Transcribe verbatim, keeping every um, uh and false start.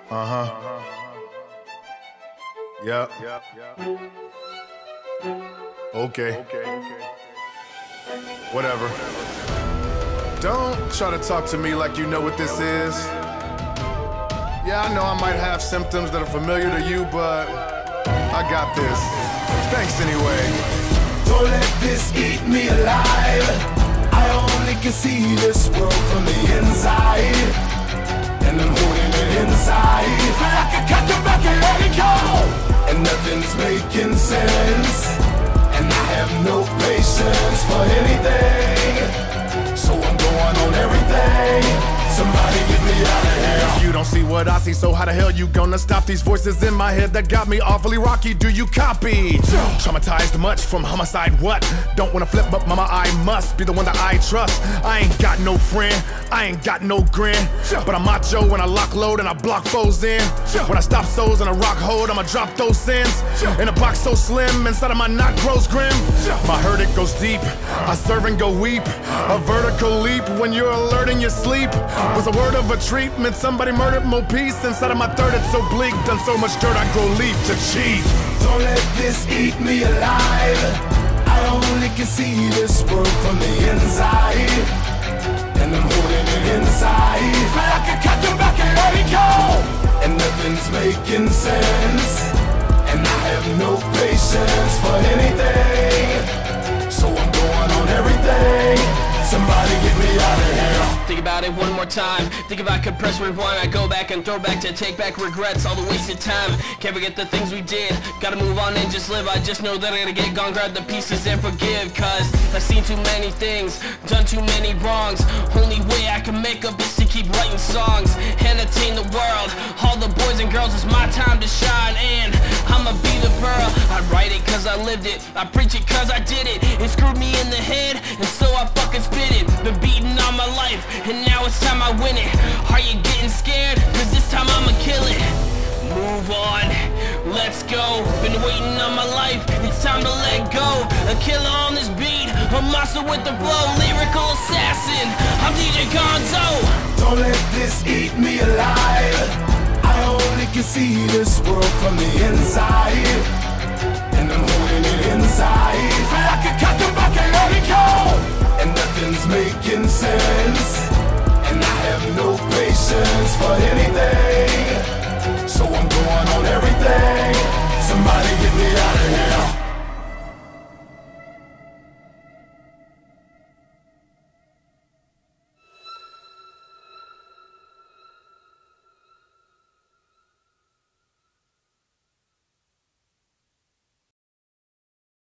Uh-huh. Yep. Okay. Whatever. Don't try to talk to me like you know what this is. Yeah, I know I might have symptoms that are familiar to you, but I got this. Thanks anyway. Don't let this eat me alive. I only can see this world from the inside, and I'm holding it inside. Feel like I got the back and let it go, and nothing's making sense, and I have no patience for anything, so I'm going on everything. Somebody get me out of here. You don't see what I see, so how the hell you gonna stop these voices in my head that got me awfully rocky? Do you copy? Traumatized much from homicide, what? Don't wanna flip, but mama, I must be the one that I trust. I ain't got no friend, I ain't got no grin, but I'm macho when I lock load and I block foes in. When I stop souls in a rock hold, I'ma drop those sins. In a box so slim, inside of my knot grows grim. My hurt, it goes deep, I serve and go weep. A vertical leap when you're alert in your sleep was a word of a treatment. Somebody murdered Mo Peace. Inside of my third, it's so bleak. Done so much dirt, I grow leaf to cheat. Don't let this eat me alive. I only can see this world from the inside, and I'm holding it inside. Feel like I cut them back and let it go, and nothing's making sense, and I have no patience for anything, so I'm going on everything. Somebody get me out of here. Think about it one more time. Think if I could press rewind, I go back and throw back to take back regrets, all the wasted time. Can't forget the things we did. Gotta move on and just live. I just know that I gotta get gone, grab the pieces and forgive. Cause I've seen too many things, done too many wrongs. Only way I can make up is to keep writing songs, entertain the world. All the boys and girls, it's my time to shine, and I'ma be the pearl. I write it cause I lived it, I preach it cause I did it. It screwed me in the head, and so I fucking spit it. Been beating all my life, and now it's time I win it. Are you getting scared? Cause this time I'ma kill it. Move on, let's go. Been waiting all my life, it's time to let go. A killer on this beat, a monster with the flow. Lyrical assassin, I'm D J Gonzo. Don't let this eat me alive. I only can see this world from the inside, and I'm holding it inside. Feel like I cut them back and let it go, and nothing's making sense, and I have no patience for any